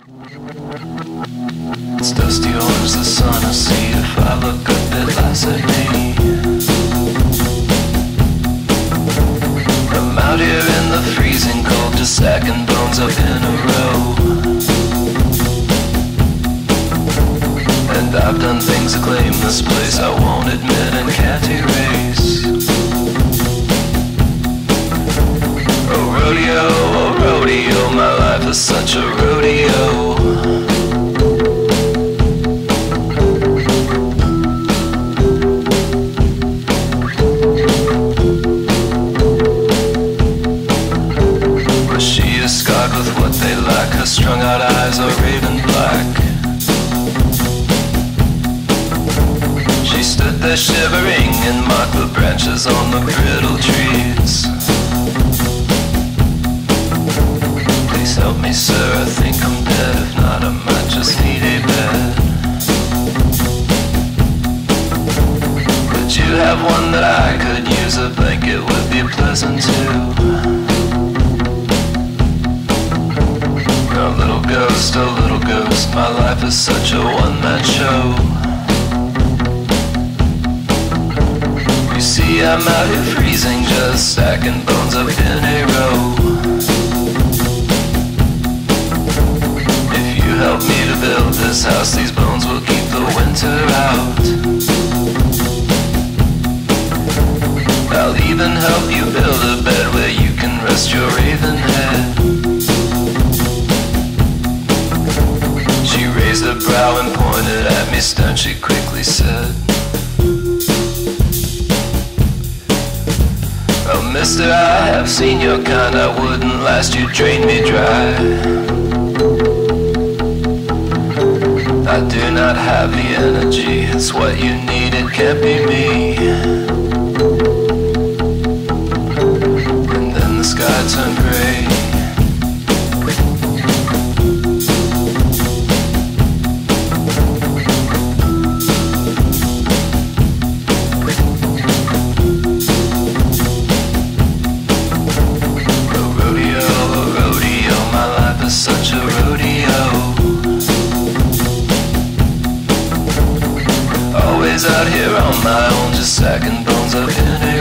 It's dusty orange, the sun I see. If I look up, it laughs at me. I'm out here in the freezing cold, just stacking bones up in a row. And I've done things to claim this place I won't admit and can't erase. Oh rodeo, my life is such a rodeo. But she is scarred with what they lack. Her strung out eyes are raven black. She stood there shivering and mocked the branches on the brittle trees. Please help me, sir, I think I'm dead. If not, I might just need a bed. Could you have one that I could use? A blanket would be pleasant too. A little ghost, my life is such a one-man show. You see, I'm out here freezing, just stacking bones up in a row. Help me to build this house, these bones will keep the winter out. I'll even help you build a bed where you can rest your raven head. She raised her brow and pointed at me stern, she quickly said, "Oh mister, I have seen your kind, I wouldn't last, you drain me dry. I do not have the energy, it's what you need, it can't be me." And then the sky turned gray. Oh rodeo, my life is such a rodeo. Always out here on my own, just stacking bones up in it.